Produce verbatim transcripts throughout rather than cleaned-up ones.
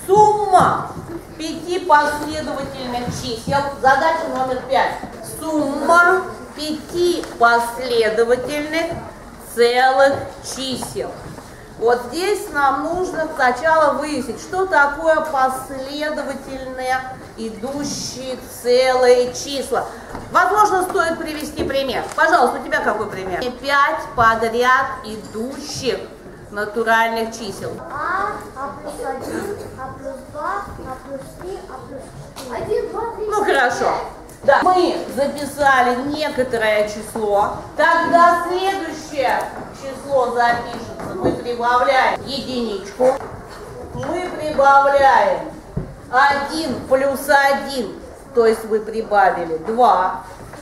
Сумма пяти последовательных чисел. Задача номер пять. Сумма пяти последовательных целых чисел. Вот здесь нам нужно сначала выяснить, что такое последовательные идущие целые числа. Возможно, стоит привести пример. Пожалуйста, у тебя какой пример? Пять подряд идущих натуральных чисел. А, А плюс один, А плюс два, А плюс три, А плюс четыре. Один, два, три. Ну хорошо. Да. Мы записали некоторое число. Тогда следующее число запишется. Мы прибавляем единичку. Мы прибавляем один плюс один. То есть вы прибавили два.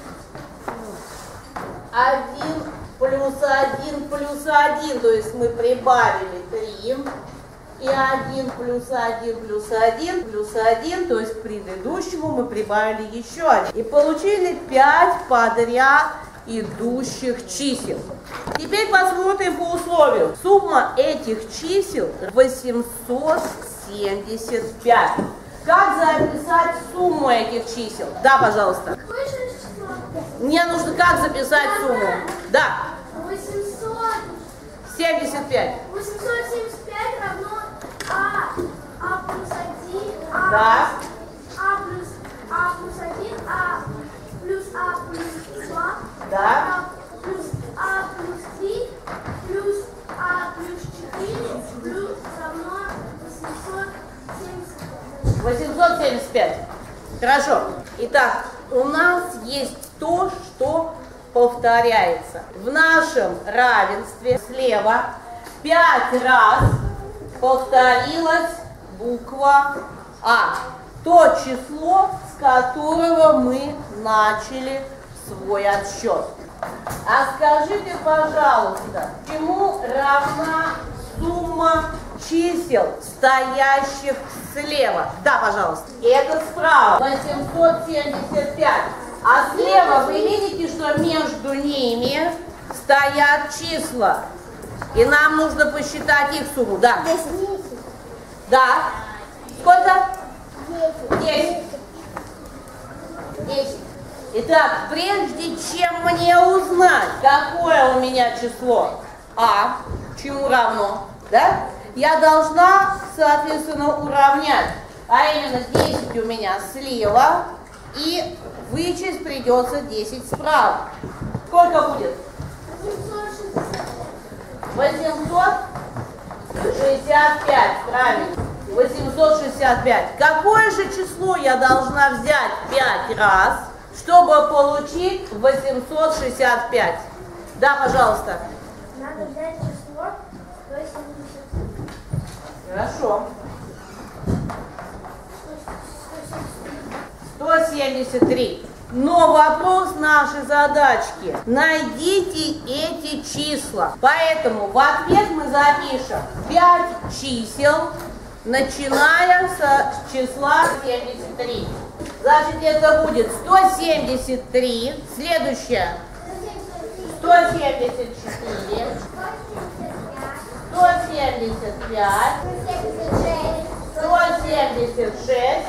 один плюс один плюс один. То есть мы прибавили три. И один плюс один плюс один плюс один, то есть к предыдущему мы прибавили еще один. И получили пять подряд идущих чисел. Теперь посмотрим по условию. Сумма этих чисел восемьсот семьдесят пять. Как записать сумму этих чисел? Да, пожалуйста. Мне нужно как записать сумму? Да. восемьсот семьдесят пять. восемьсот семьдесят пять равно А, А плюс один, А, Да. А плюс А плюс один, А плюс А плюс два, Да. А плюс А плюс три, плюс А плюс четыре, плюс равно восемьсот семьдесят пять. восемьсот семьдесят пять. Хорошо. Итак, у нас есть то, что повторяется. В нашем равенстве слева пять раз повторилась буква А. То число, с которого мы начали свой отсчет. А скажите, пожалуйста, чему равна сумма чисел, стоящих слева? Да, пожалуйста. И это справа. восемьсот семьдесят пять. А слева вы видите, что между ними стоят числа. И нам нужно посчитать их сумму. Да. Десять. Да. Сколько? Десять. Десять. Десять. Итак, прежде чем мне узнать, какое у меня число А, чему равно, да, я должна, соответственно, уравнять. А именно десять у меня слева, и вычесть придется десять справа. Сколько будет? восемьсот шестьдесят пять, правильно. восемьсот шестьдесят пять. Какое же число я должна взять пять раз, чтобы получить восемьсот шестьдесят пять? Да, пожалуйста. Надо взять число сто семьдесят. Хорошо. сто семьдесят три. Но вопрос нашей задачки. Найдите эти числа. Поэтому в ответ мы запишем пять чисел, начиная с числа семьдесят три. Значит, это будет сто семьдесят три. Следующее. сто семьдесят четыре. сто семьдесят пять. сто семьдесят шесть.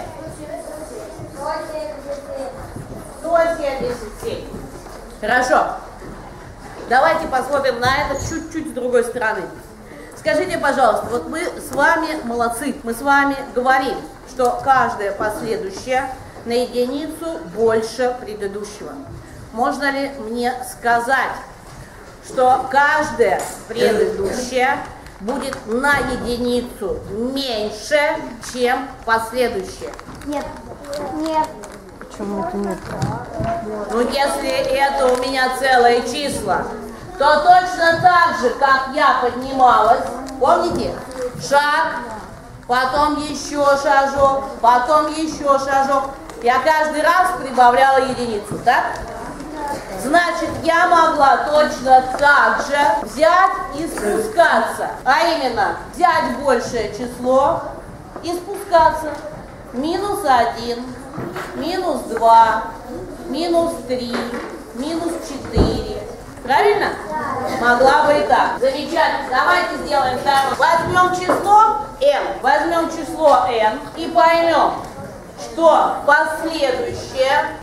сто семьдесят семь. Хорошо. Давайте посмотрим на это чуть-чуть с другой стороны. Скажите, пожалуйста, вот мы с вами молодцы, мы с вами говорим, что каждое последующее на единицу больше предыдущего. Можно ли мне сказать, что каждое предыдущее будет на единицу меньше, чем последующее? Нет. Нет. Почему это нет? Ну, если это у меня целые числа, то точно так же, как я поднималась, помните? Шаг, потом еще шажок, потом еще шажок. Я каждый раз прибавляла единицу, так? Значит, я могла точно так же взять и спускаться. А именно, взять большее число и спускаться. Минус один, минус два, минус три, минус четыре, Правильно? Да. Могла бы и так. Замечательно. Давайте сделаем второе. Возьмем число n. Возьмем число n и поймем, что последующее,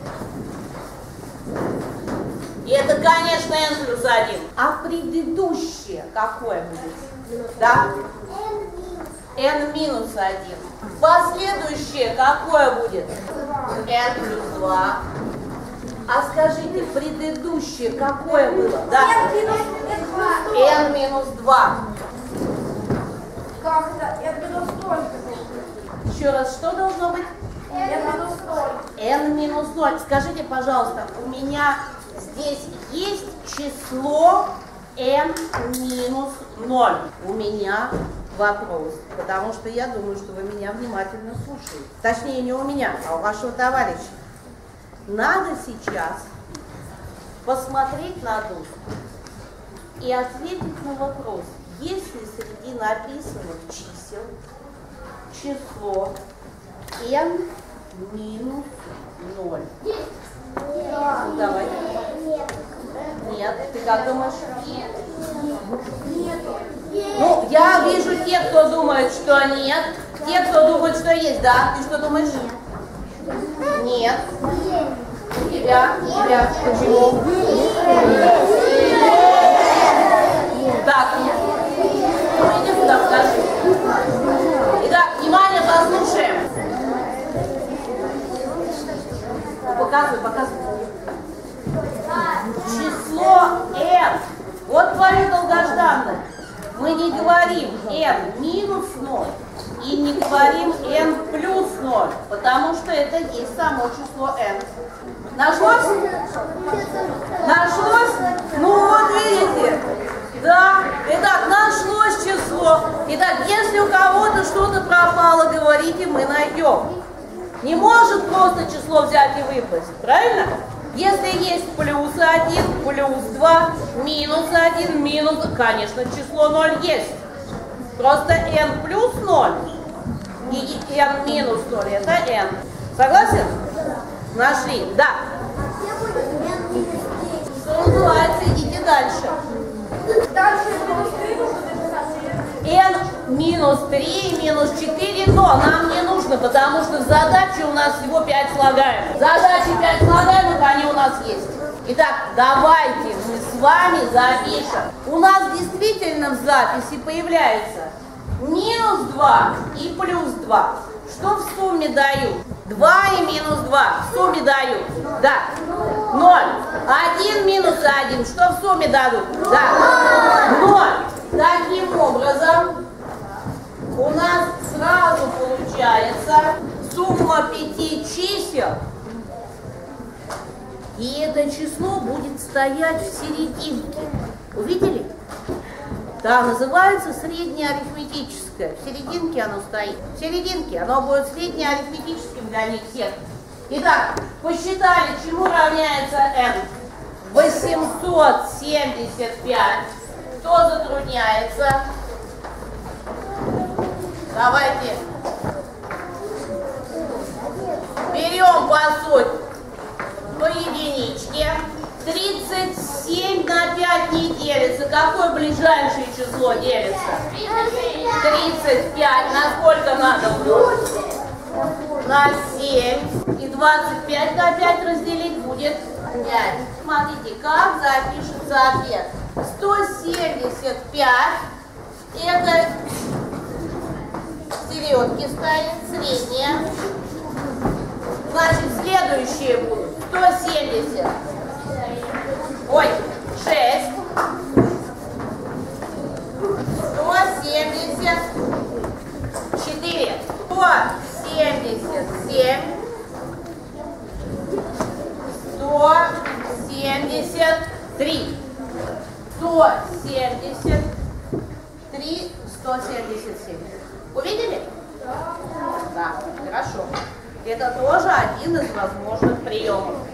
и это, конечно, n плюс один. А предыдущее какое будет? Да? n минус один. Последующее какое будет? n плюс два. А скажите, предыдущее какое было? Да? n минус два. Как это? n минус ноль. Еще раз, что должно быть? n минус ноль. n минус ноль. Скажите, пожалуйста, у меня здесь есть число n минус ноль? У меня вопрос, потому что я думаю, что вы меня внимательно слушаете. Точнее, не у меня, а у вашего товарища. Надо сейчас посмотреть на доску и ответить на вопрос, есть ли среди написанных чисел число n минус ноль. Ну, давай. Нет. Ты как думаешь? Нет. Ну, я вижу тех, кто думает, что нет. Те, кто думает, что есть. Да? Ты что думаешь? Нет. Тебя? Тебя? Почему? Так. Ну, иди сюда, скажи. Итак, внимание, послушаем. Показывай, показывай. Число n. Вот твое долгожданное. Мы не говорим n минус ноль и не говорим n плюс ноль, потому что это есть само число n. Нашлось? Нашлось? Ну вот видите. Да. Итак, нашлось число. Итак, если у кого-то что-то пропало, говорите, мы найдем. Не может просто число взять и выбросить, правильно? Если есть плюс один, плюс два, минус один, минус... Конечно, число ноль есть. Просто n плюс ноль и n минус ноль это n. Согласен? Нашли? Да. Что называется, идите дальше. Дальше минус три нужно написать. n минус три, минус четыре, но нам не нужно, потому что в задаче у нас всего пять слагаемых. Задачи пять слагаемых, они у нас есть. Итак, давайте мы с вами запишем. У нас действительно в записи появляется минус два и плюс два. Что в сумме дают? два и минус два в сумме дают. Да. ноль. один минус один. Что в сумме дадут? Да. ноль. Таким образом, у нас сразу получается сумма пяти чисел. И это число будет стоять в серединке. Увидели? Да, называется среднеарифметическое. В серединке оно стоит. В серединке оно будет среднеарифметическим для них всех. Итак, посчитали, чему равняется n. восемьсот семьдесят пять. Кто затрудняется? Давайте. Берем по сути по единичке. тридцать семь на пять не делится. Какое ближайшее число делится? тридцать пять. На сколько надо умножить? На семь. И двадцать пять на пять разделить будет пять. Смотрите, как запишется ответ. сто семьдесят пять. Это в середке стоит, средняя. Значит, следующие будут сто семьдесят. Ой, шесть. сто семьдесят четыре. сто семьдесят семь. сто семьдесят три. сто семьдесят три. сто семьдесят семь. Увидели? Да. Да, хорошо. Это тоже один из возможных приемов.